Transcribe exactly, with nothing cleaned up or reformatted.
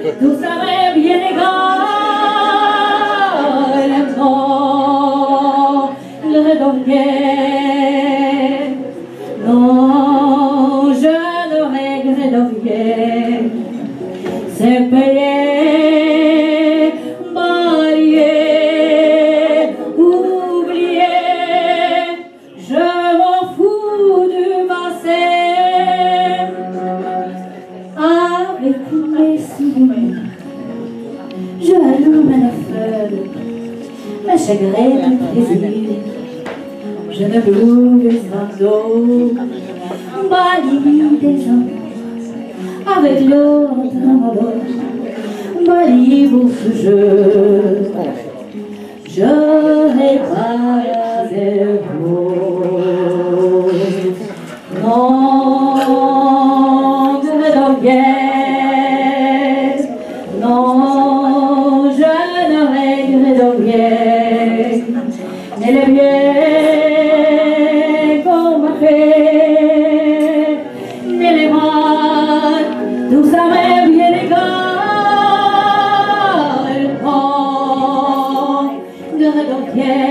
Tout ça m'est bien égal, non, le redovier. Non, je ne regrette rien. C'est payé, marié, oublié. Je m'en fous du passé. Avec mes souvenirs, je allume la feuille, mes chagrins de plaisir. Je ne loue des oiseaux, ma limite des hommes, avec l'autre amour, ma libre ce jeu. Je répare des mots. Non, je ne dors guère. Non, je ne regrette rien. Mais le bien qu'on m'a fait, mais les mal, tout ça m'est bien égal. Non, je ne dors guère.